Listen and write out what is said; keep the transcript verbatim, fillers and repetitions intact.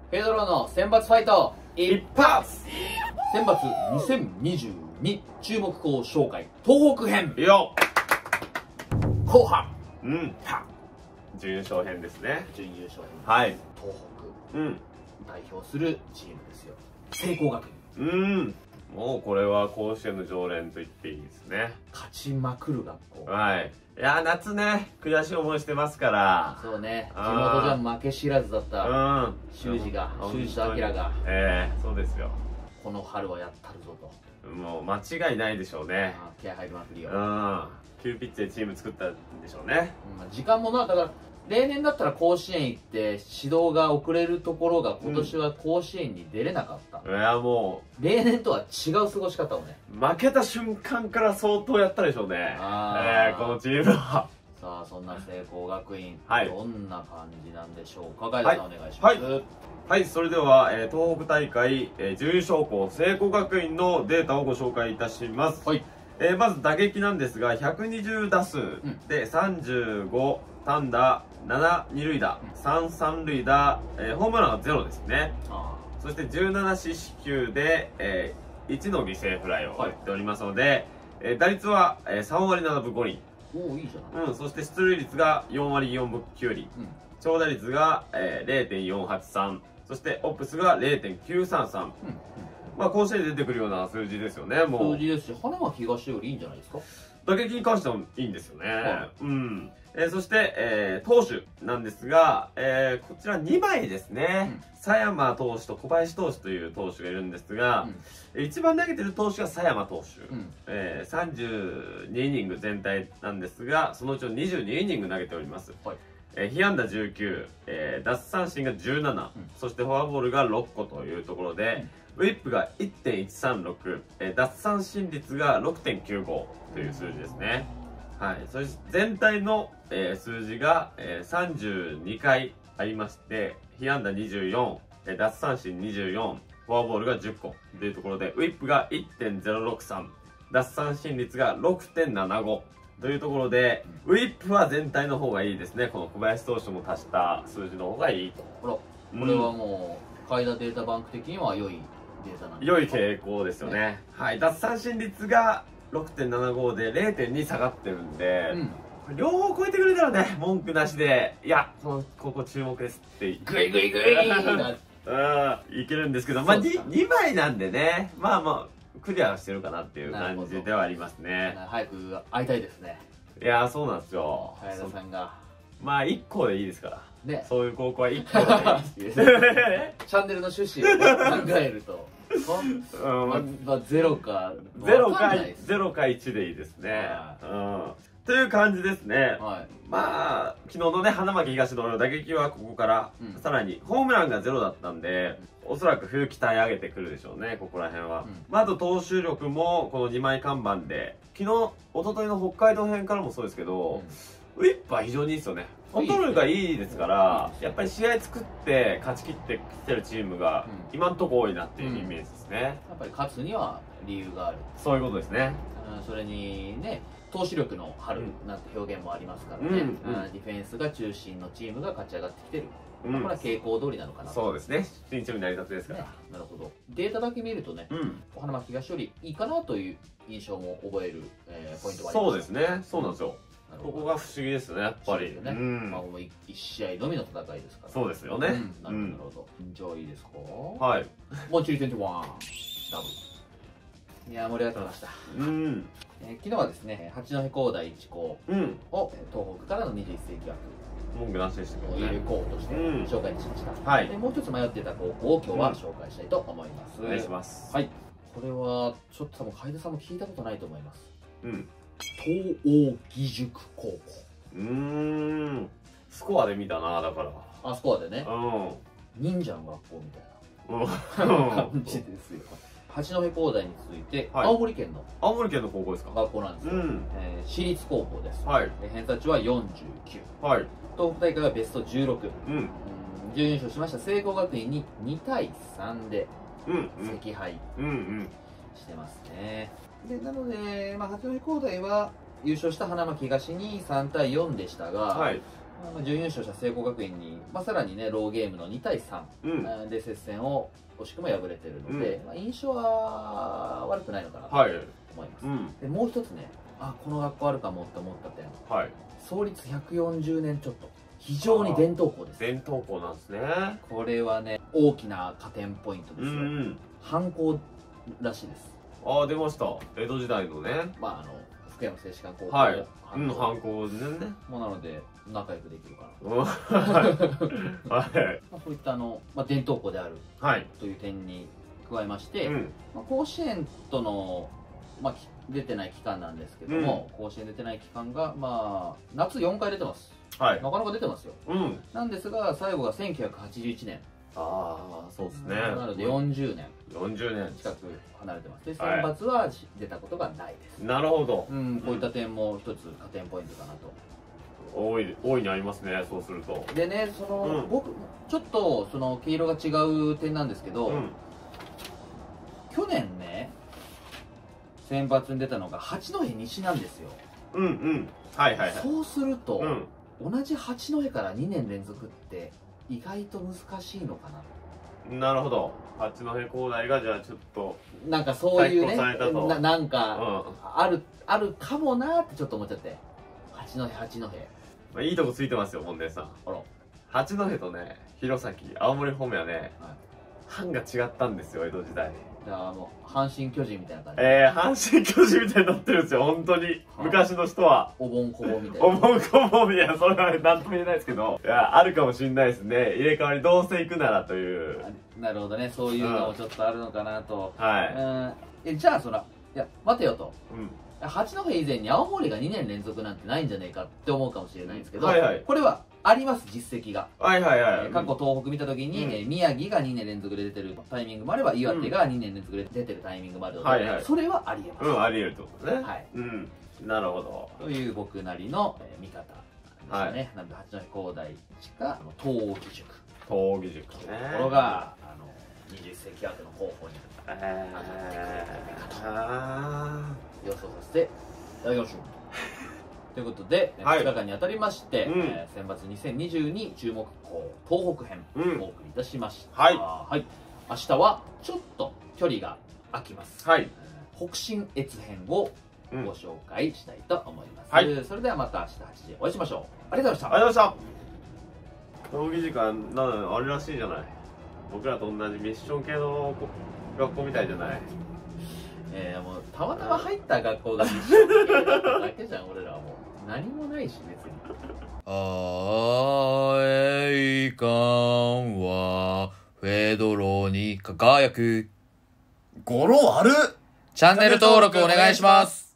ペドロの選抜ファイト一発選抜にせんにじゅうに注目校紹介東北編よ後半。 うんは準優勝編ですね。 準優勝編、 はい東北うん代表するチームですよ。聖光学院うんもうこれは甲子園の常連と言っていいですね。 勝ちまくる学校。 はいいやー夏ね悔しい思いしてますからそうね、地あー元じゃ負け知らずだったうん修二がうん修二と明がええそうですよ。 この春はやったるぞと、 もう間違いないでしょうね。 あー気合入りまくりよ。 ううんん急ピッチでチーム作ったんでしょうね。 時間もな、だから例年だったら甲子園行って指導が遅れるところが今年は甲子園に出れなかった、 いやも例年とは違う過ごし方をね。 う負けた瞬間から相当やったでしょうね。 あーええこのチームはさあそんな聖光学院、 はいどんな感じなんでしょうか。ガイドさん、 はいお願いします。 はいはいそれでは、えー東北大会、えー準優勝校聖光学院のデータをご紹介いたします。 はいえーまず打撃なんですがひゃくにじゅう打数でさんじゅうご単打なな二塁打うんさん三塁打、えーホームランはゼロですね。 あそしてじゅうなな四死球で、えーいちの犠牲フライを打っておりますので、えー打率は、えーさん割ななぶご厘、 ーおお、いいじゃない。 うん、そして出塁率がよん割よんぶきゅう厘、 うん長打率が、えー、ゼロてんよんはちさん、そしてオップスが ゼロてんきゅうさんさん、 うんまあ甲子園で出てくるような数字ですよね。もう数字ですし、花巻東よりいいんじゃないですか。 打撃に関してもいいんですよね。 はうんえーそして、えー投手なんですが、えーこちらにまいですね、 うん佐山投手と小林投手という投手がいるんですが、 うん一番投げてる投手が佐山投手、 うんえーさんじゅうにイニング全体なんですが、そのうちのにじゅうにイニング投げております。 はいえー被安打じゅうきゅう、えー奪三振がじゅうなな、 うんそしてフォアボールがろっこというところで、ウィップが いってんいちさんろく、えー奪三振率が ろくてんきゅうご という数字ですね。はい、そして全体の、えー数字が、えーさんじゅうにかいありまして、被安打にじゅうよん、えー奪三振にじゅうよん、フォアボールがじゅっこというところで、ウィップが いってんゼロろくさん、奪三振率が ろくてんななご。というところで、ウィップは全体の方がいいですね。この小林投手も足した数字の方がいいと。 ほら、これはもう海田データバンク的には良いデータなんで良い傾向ですよね。はい、奪三振率が ろくてんななご で ゼロてんに 下がってるんで、 うん、 両方超えてくれたらね、文句なしで、いや、このここ注目ですってグイグイグイーうんいけるんですけど、まあそうですかに, にまいなんでね、まあまあクリアしてるかなっていう感じではありますね。 早く会いたいですね、 いやーそうなんですよ。 早田さんがまあいっこでいいですからね。 そういう高校はいっこでいいです。 チャンネルの趣旨をね考えると、 うんままあ、ゼロかゼロかわかんないですゼロかいちでいいですね。 はうんという感じですね。 はいまあ昨日のね花巻東の打撃はここから、 うんさらにホームランがゼロだったんで、おそらく冬鍛え上げてくるでしょうね、ここら辺は。 うんまあ、あと投手力もこのにまい看板で、昨日一昨日の北海道編からもそうですけど、ウィップは非常にいいですよね。コントロールがいいですから、やっぱり試合作って勝ち切ってきてるチームがうん今んとこ多いなっていうイメージですね。 やっぱり勝つには理由がある、 そういうことですね。 うん、それにね投手力の春なんて表現もありますからね、 うんうんうんディフェンスが中心のチームが勝ち上がってきてる、 うんまあこれは傾向通りなのかなと。 そうですね。新チームになりたてですから。 ね、なるほど。データだけ見るとね、 うん。 花巻東よりいいかなという印象も覚える、えーポイントがあります。 そうですね。そうなんですよ。 なるほど。 ここが不思議ですね、やっぱり。 ね、 うんまあ、もういち試合のみの戦いですから。 そうですよね。 うんなるほど、なるほど。じゃあいいですか。 はい。 もうチリにじゅういちダブル。いやー、盛り上がってました。 うん。 えー昨日はですね、八戸工大一高うん。 をえー東北からのにじゅういっ世紀文句なしでしたけど枠を入れね。 校としてうん紹介にしました。 はいでもう一つ迷っていた高校を今日は紹介したいと思います。 お願いします。 はい。これはちょっと多分海田さんも聞いたことないと思います。 うん。 東欧義塾高校。 うーん。スコアで見たな、だから。 あそこはでね、 う忍者の学校みたいん。うん。 な感じですよ。八戸工大に続いて、 はい青森県の青森県の高校ですか？ 学校なんですよ。 うん。 えー私立高校です。 はい。 えー偏差値はよんじゅうきゅう。 はい。 東北大会はベストじゅうろく。 うん。 うん準優勝しました聖光学院ににたいさんでうん。うん。 惜敗うん。うん。 してますね。でなので、まあ、八戸工大は優勝した花巻東にさんたいよんでしたが、 はい。 まあ、準優勝者聖光学院に、まあ、さらにねローゲームのにたいさん、うん、で接戦を惜しくも敗れてるので、うん、まあ、印象は悪くないのかなと思います、はい、うん、でもう一つね、あこの学校あるかもって思った点、はい、創立ひゃくよんじゅうねんちょっと、非常に伝統校です。 伝統校なんですね。 これはね大きな加点ポイントですよ、うん、藩校らしいです。 ああ出ました、江戸時代のね、 まああの福山静止館高校、 はい、うん、藩校でね、 もうなので仲良くできるかなとはい、まあ、こういったあの、まあ、伝統校である、はい、という点に加えまして、うん、まあ、甲子園との、まあ、出てない期間なんですけども、うん、甲子園出てない期間が、まあ、夏よんかい出てます、はい、なかなか出てますよ、うん、なんですが最後がせんきゅうひゃくはちじゅういちねん、 ああそうですね、 なのでよんじゅうねんよんじゅうねん近く離れてます。で選抜は出たことがないです、 はい、なるほど、 うん、こういった点も一つ加点ポイントかなと。 大い大いにありますね、そうすると。 でね、その、うん、僕ちょっとその毛色が違う点なんですけど、うん、去年ね選抜に出たのが八戸西なんですよ。うんうん、はいはいはい。そうすると、うん、同じ八戸からにねん連続って意外と難しいのかな。 なるほど。八戸工大がじゃあちょっとなんかそういうね、ななんか、うん、あるあるかもなってちょっと思っちゃって。八戸八戸。 まあいいとこついてますよ、門田さん。あら。八戸とね、弘前、青森方面はね、はい、藩が違ったんですよ、江戸時代。 じゃあもう阪神巨人みたいな感じ。 ええー、阪神巨人みたいになってるんですよ、本当に。はあ、昔の人は。 お盆こぼみたいな。 お盆こぼみや、それは何とも言えないですけど、いや、あるかもしれないですね。入れ替わりどうせ行くならという。 なるほどね、そういうのもちょっとあるのかなと。うん、はい。うん、え、じゃあそら、いや、待てよと。うん。八戸以前に青森がにねん連続なんてないんじゃないかって思うかもしれないんですけど、はいはい、これはあります、実績が。はいはいはい、えー、過去東北見た時に、うん、えー、宮城がにねん連続で出てるタイミングもあれば、岩手がにねん連続で出てるタイミングもあるので、はいはい、それはありえます。 うん、ありえるってことね。はい、うん、なるほど。 という僕なりの、えー、見方でしたね。はい、なので八戸工大地か東義塾、 東義塾ね、 ところがあのにじゅっせいき枠の候補に上がってくるという見方、予想させていただきましょう。ということで、はい、ふつかかんにあたりまして、うん、えー、選抜にせんにじゅうに注目校東北編、うん、お送りいたしました。はい、はい、明日はちょっと距離が空きます、はい、北信越編をご紹介したいと思います、うん、はい、それではまた明日はちじお会いしましょう。ありがとうございました。 ありがとうございました。競技時間なあれらしいじゃない、僕らと同じミッション系の学校みたいじゃない。 えー、もうたまたま入った学校がミッション系だっただけじゃん。俺らはもう何もないし別に。あえいかんはフェドロに輝く。語呂ある。チャンネル登録お願いします。